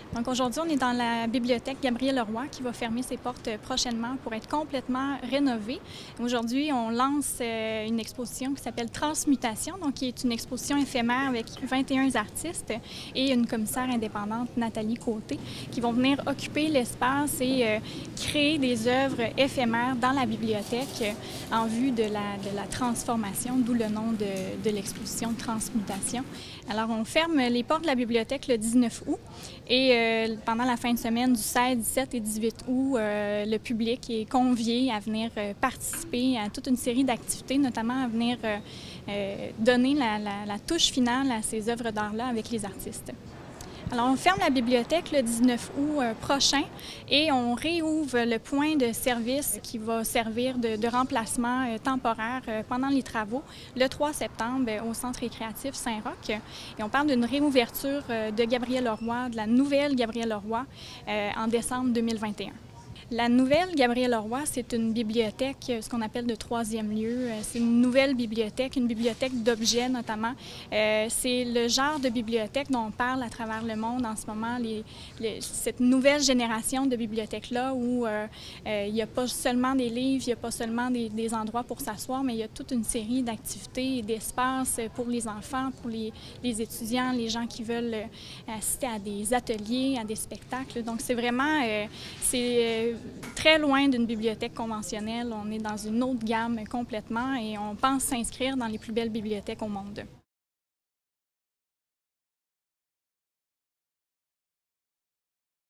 Donc aujourd'hui, on est dans la bibliothèque Gabriel-Leroy qui va fermer ses portes prochainement pour être complètement rénovée. Aujourd'hui, on lance une exposition qui s'appelle Transmutation, donc qui est une exposition éphémère avec 21 artistes et une commissaire indépendante, Nathalie Côté, qui vont venir occuper l'espace et créer des œuvres éphémères dans la bibliothèque en vue de la transformation, d'où le nom de l'exposition Transmutation. Alors, on ferme les portes de la bibliothèque le 19 août et pendant la fin de semaine du 16, 17 et 18 août, le public est convié à venir participer à toute une série d'activités, notamment à venir donner la touche finale à ces œuvres d'art-là avec les artistes. Alors, on ferme la bibliothèque le 19 août prochain et on réouvre le point de service qui va servir de remplacement temporaire pendant les travaux le 3 septembre au Centre récréatif Saint-Roch. Et on parle d'une réouverture de Gabriel-Leroy, de la nouvelle Gabriel-Leroy en décembre 2021. La nouvelle Gabriel-Leroy, c'est une bibliothèque, ce qu'on appelle de troisième lieu. C'est une nouvelle bibliothèque, une bibliothèque d'objets notamment. C'est le genre de bibliothèque dont on parle à travers le monde en ce moment, cette nouvelle génération de bibliothèques-là où il n'y a pas seulement des livres, il n'y a pas seulement des endroits pour s'asseoir, mais il y a toute une série d'activités et d'espaces pour les enfants, pour les étudiants, les gens qui veulent assister à des ateliers, à des spectacles. Donc c'est vraiment très loin d'une bibliothèque conventionnelle. On est dans une autre gamme complètement et on pense s'inscrire dans les plus belles bibliothèques au monde.